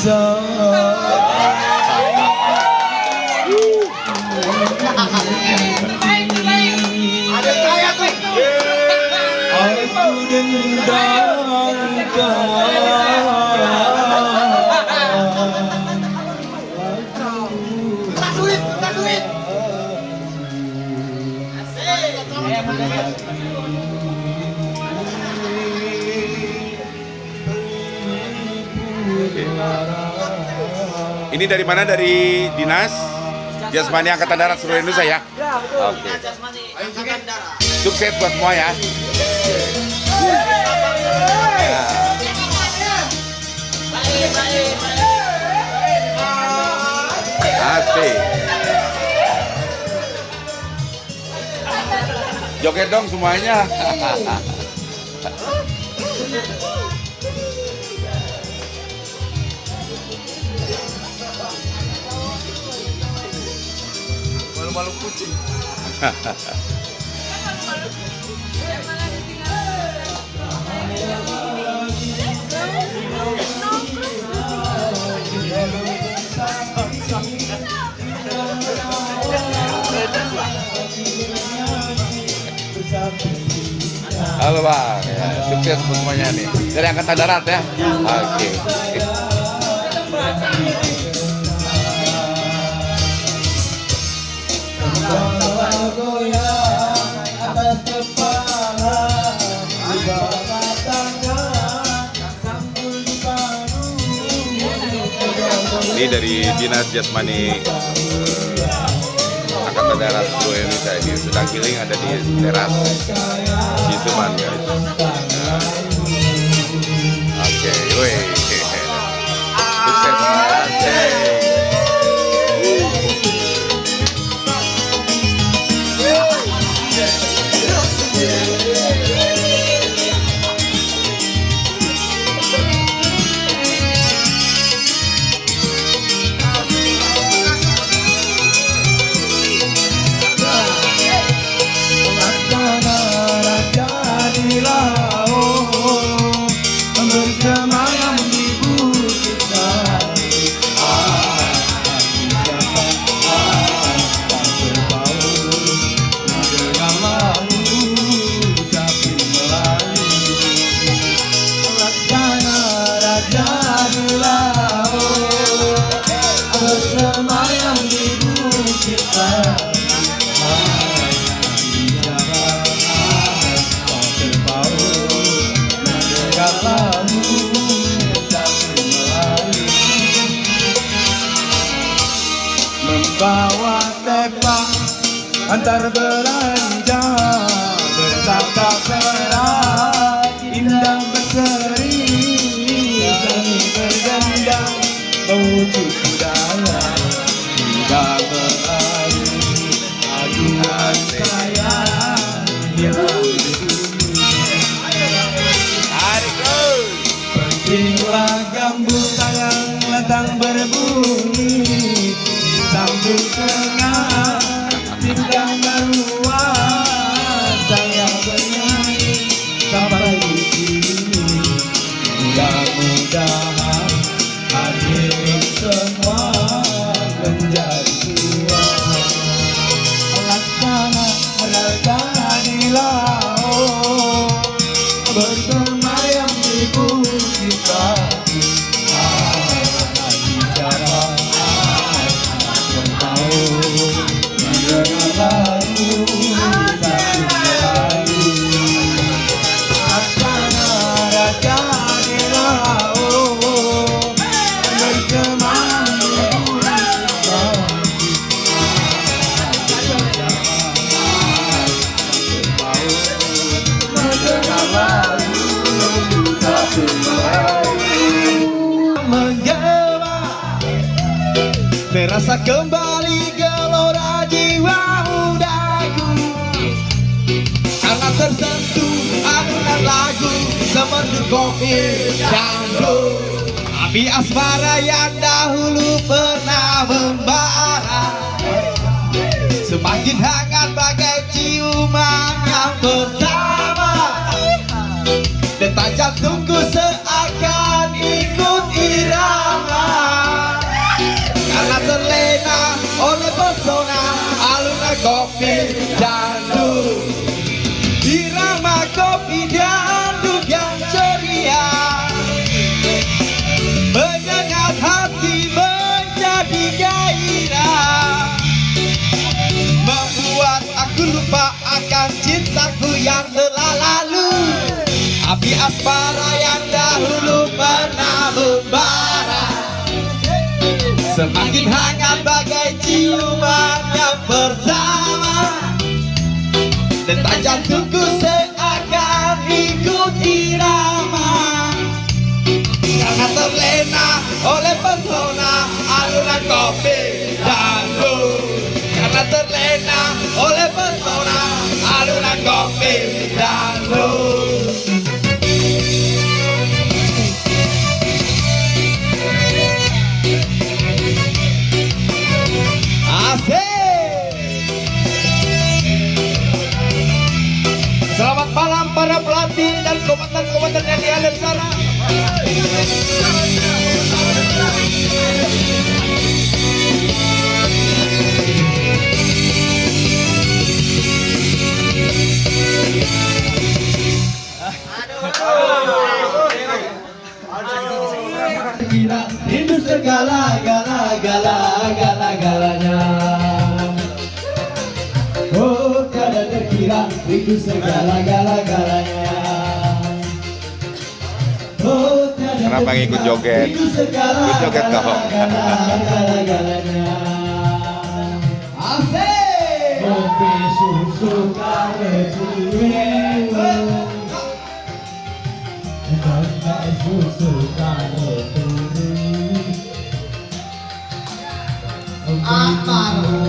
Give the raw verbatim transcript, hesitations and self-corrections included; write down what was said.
bisa. Ada kaya tuh. Aku dendam duit, minta duit. Ini dari mana? Dari Dinas Jasmani Angkatan Darat seluruh Indonesia ya? Oke. Sukses buat semua ya. Ya. Asik. Joget dong semuanya. malu-malu kucing. Halo Bang, ya, sukses buat semuanya nih. Dari Angkatan Darat ya. Oke. Ini dari Dinas Jasmani eh, Angkatan Darat seluruh Indonesia. Ini sedang healing ada di teras Cisuman guys. Nah. Oke, woi. Sukses semuanya. Membawa tepak antar belanja bertatap merah indah berseri kami bergandang mewujud budaya tidak mengalir aduan saya yang pentinglah gambut sayang latang berbunyi sambung tengah cinta meluas saya bernyanyi sampai di sini mudah-mudahan hadirin semua menjadi kuat laksana raja di laut bersemayam di bukit batu terasa kembali gelora jiwa mudaku karena tersentuh alunan lagu semerdu kopi dangdut api asmara yang dahulu pernah membara semakin hangat bagai ciuman yang pertama detak jantungku seakan ikut irama terlena oleh pesona alunan kopi dangdut. Irama kopi dangdut yang ceria menyengat hati menjadi gairah, membuat aku lupa akan cintaku yang telah lalu. Api asmara yang dahulu pernah membara semakin hangat bagai ciuman yang pertama. Detak jantungku seakan ikut irama karena terlena oleh pesona alunan kopi dangdut. Karena terlena oleh pesona alunan kopi dangdut. Selamat malam para pelatih dan komandan-komandan yang ada di sana. Rindu segala gala gala gala galanya. Oh, tiada terkira rindu segala-gala-galanya. Oh, tiada Kenapa ngikut joget? rindu segala Ikut joget toh. gala-gala-galanya. Asik! Kopi susu karetue, kopi susu karetue. Amar